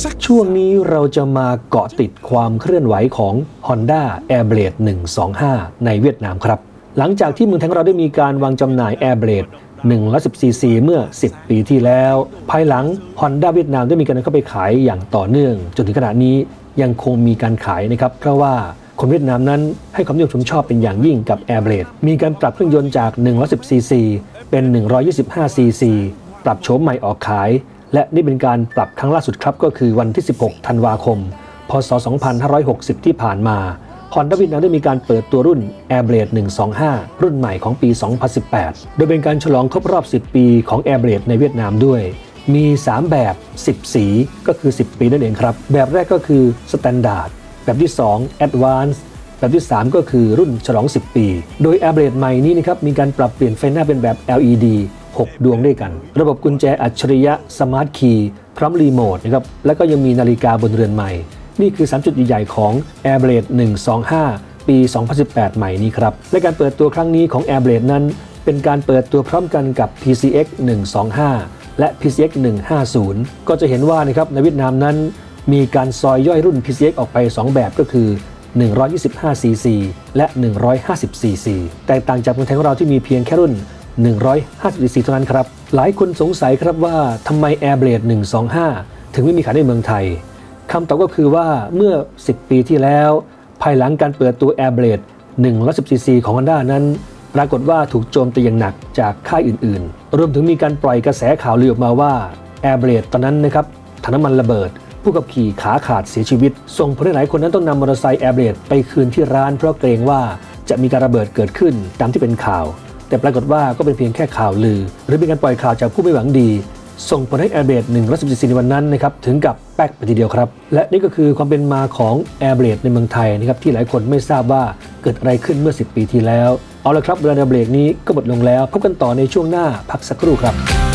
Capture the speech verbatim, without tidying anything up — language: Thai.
ช่วงนี้เราจะมาเกาะติดความเคลื่อนไหวของ Honda Airblade หนึ่งสองห้า ในเวียดนามครับหลังจากที่เมืองไทยเราได้มีการวางจำหน่าย Airblade หนึ่งร้อยสิบซีซีเมื่อสิบปีที่แล้วภายหลัง Honda เวียดนามได้มีการเข้าไปขายอย่างต่อเนื่องจนถึงขณะนี้ยังคงมีการขายนะครับเพราะว่าคนเวียดนามนั้นให้ความนิยมชมชอบเป็นอย่างยิ่งกับ Airblade มีการปรับเครื่องยนต์จากหนึ่งร้อยสิบซีซีเป็นหนึ่งร้อยยี่สิบห้าซีซีปรับโฉมใหม่ออกขายและนี่เป็นการปรับครั้งล่าสุดครับก็คือวันที่สิบหกธันวาคมพ.ศ. สองพันห้าร้อยหกสิบที่ผ่านมา Honda เวียดนามได้มีการเปิดตัวรุ่น Airblade หนึ่งสองห้า รุ่นใหม่ของปี สองพันสิบแปด โดยเป็นการฉลองครบรอบสิบปีของ Airblade ในเวียดนามด้วยมีสามแบบสิบสีก็คือสิบปีนั่นเองครับแบบแรกก็คือ Standard แบบที่สอง Advance แบบที่สามก็คือรุ่นฉลองสิบปีโดย Airblade ใหม่นี้นะครับมีการปรับเปลี่ยนไฟหน้าเป็นแบบ แอล อี ดีหกดวงด้วยกันระบบกุญแจอัจฉริยะสมาร์ทคีย์พร้อมรีโมทนะครับแล้วก็ยังมีนาฬิกาบนเรือนใหม่นี่คือสามจุดใหญ่ๆของ Airblade หนึ่งสองห้า ปี สองพันสิบแปด ใหม่นี้ครับและการเปิดตัวครั้งนี้ของ Airblade นั้นเป็นการเปิดตัวพร้อมกันกับ พี ซี เอ็กซ์ หนึ่งสองห้า และ พี ซี เอ็กซ์ หนึ่งห้าศูนย์ ก็จะเห็นว่านะครับในเวียดนามนั้นมีการซอยย่อยรุ่น พี ซี เอ็กซ์ ออกไปสองแบบก็คือหนึ่งร้อยยี่สิบห้าซีซีและหนึ่งร้อยห้าสิบซีซีแตกต่างจากเมืองไทยของเราที่มีเพียงแค่รุ่นหนึ่งร้อยห้าสิบซีซีเท่านั้นครับหลายคนสงสัยครับว่าทำไม Airblade หนึ่งสองห้าถึงไม่มีขายในเมืองไทยคำตอบก็คือว่าเมื่อสิบปีที่แล้วภายหลังการเปิดตัว Airblade หนึ่งร้อยสิบซีซีของ Honda นั้นปรากฏว่าถูกโจมตีอย่างหนักจากค่ายอื่นๆรวมถึงมีการปล่อยกระแสข่าวลือออกมาว่า Airblade ตอนนั้นนะครับถังน้ำมันระเบิดผู้ขับขี่ขาขาดเสียชีวิตส่งผลให้หลายคนนั้นต้องนำมอเตอร์ไซค์ Airblade ไปคืนที่ร้านเพราะเกรงว่าจะมีการระเบิดเกิดขึ้นตามที่เป็นข่าวแต่ปรากฏว่าก็เป็นเพียงแค่ข่าวลือหรือเป็นการปล่อยข่าวจากผู้ไม่หวังดีส่งผลให้ Airblade หนึ่งร้อยสิบซีซีในวันนั้นนะครับถึงกับแป๊กไปทีเดียวครับและนี่ก็คือความเป็นมาของ Airblade ในเมืองไทยนะครับที่หลายคนไม่ทราบว่าเกิดอะไรขึ้นเมื่อสิบปีที่แล้วเอาละครับเวลา Airblade นี้ก็หมดลงแล้วพบกันต่อในช่วงหน้าพักสักครู่ครับ